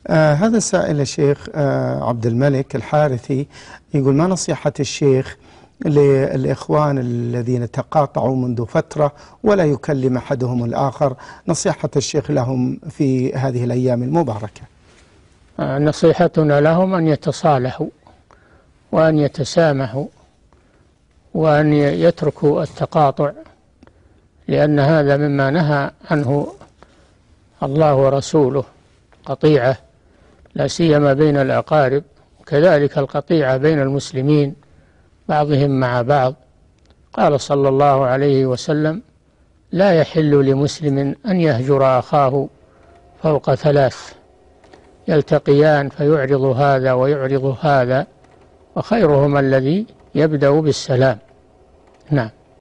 هذا السائل يا شيخ عبد الملك الحارثي يقول: ما نصيحة الشيخ للإخوان الذين تقاطعوا منذ فترة ولا يكلم أحدهم الآخر؟ نصيحة الشيخ لهم في هذه الأيام المباركة. نصيحتنا لهم أن يتصالحوا وأن يتسامحوا وأن يتركوا التقاطع، لأن هذا مما نهى عنه الله ورسوله، قطيعة لا سيما بين الأقارب، كذلك القطيعة بين المسلمين بعضهم مع بعض. قال صلى الله عليه وسلم: لا يحل لمسلم أن يهجر أخاه فوق ثلاث، يلتقيان فيعرض هذا ويعرض هذا، وخيرهما الذي يبدأ بالسلام. نعم.